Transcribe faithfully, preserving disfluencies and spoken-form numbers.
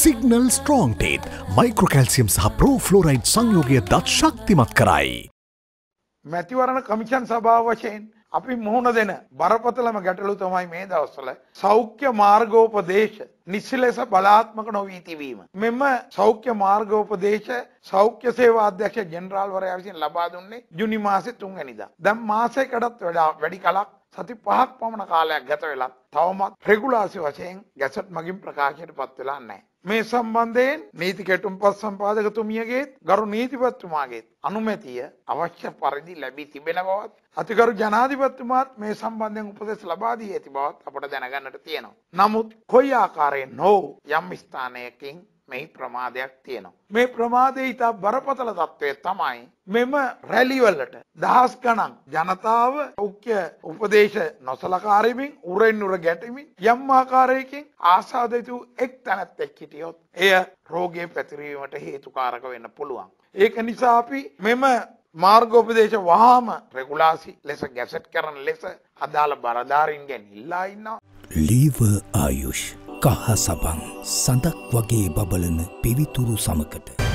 Signal strong ටීත් මයික්‍රෝකැල්සියම් සහ ප්‍රෝෆ්ලෝරයිඩ් සංයෝගය දත් ශක්තිමත් කරයි. මැතිවරණ කමිෂන් සභාව වශයෙන් අපි මුහුණ දෙන බරපතලම ගැටලු තමයි මේ දවස්වල සෞඛ්‍ය මාර්ගෝපදේශ නිසි ලෙස බලාත්මක නොවී තිබීම. මෙම සෞඛ්‍ය මාර්ගෝපදේශ සෞඛ්‍ය සේවා අධ්‍යක්ෂ ජෙනරාල්වරයා විසින් ලබා දුන්නේ ජුනි මාසේ තුන් වෙනිදා. දැන් මාසයකටත් වඩා වැඩි කලක් සති පහක් පමණ කාලයක් ගත වෙලා තවමත් රෙගුලාසි වශයෙන් ගැසට් මගින් ප්‍රකාශයට පත් වෙලා නැහැ. මේ සම්බන්ධයෙන් නීති කෙටුම්පත් සම්පාදකතුමියගේ ගරු නීතිපතිතුමාගේ අනුමැතිය අවශ්‍ය පරිදි ලැබී තිබෙන බවත් අතිගරු ජනාධිපතිතුමාත් මේ සම්බන්ධයෙන් උපදෙස් ලබා දී ඇති බවත් අපට දැනගන්නට තියෙනවා. නමුත් කොයි ආකාරයෙන් හෝ යම් ස්ථානයකින් මේ ප්‍රමාදයක් තියෙනවා. මේ ප්‍රමාදයේ ඉතා බරපතල තත්ත්වය තමයි මෙම රැලි වලට දහස් ගණන් ජනතාව සෞඛ්‍ය උපදේශ නොසලකාරිමින් උරෙන් උර ගැටෙමින් යම් ආකාරයකින් ආසාදිත එක් තැනැත්තෙක් හිටියොත් එය රෝගය පැතිරීමට හේතුකාරක වෙන්න පුළුවන්. ඒක නිසා අපි මෙම මාර්ගෝපදේශ වහාම රෙගුලාසි ලෙස ගැසට් කරන ලෙස අදාළ බලධාරීන්ගෙන් ඉල්ලා ඉන්නවා. ලීවර් ආයුෂ් කහ සබන් සඳක් වගේ බබලන පිවිතුරු සමකට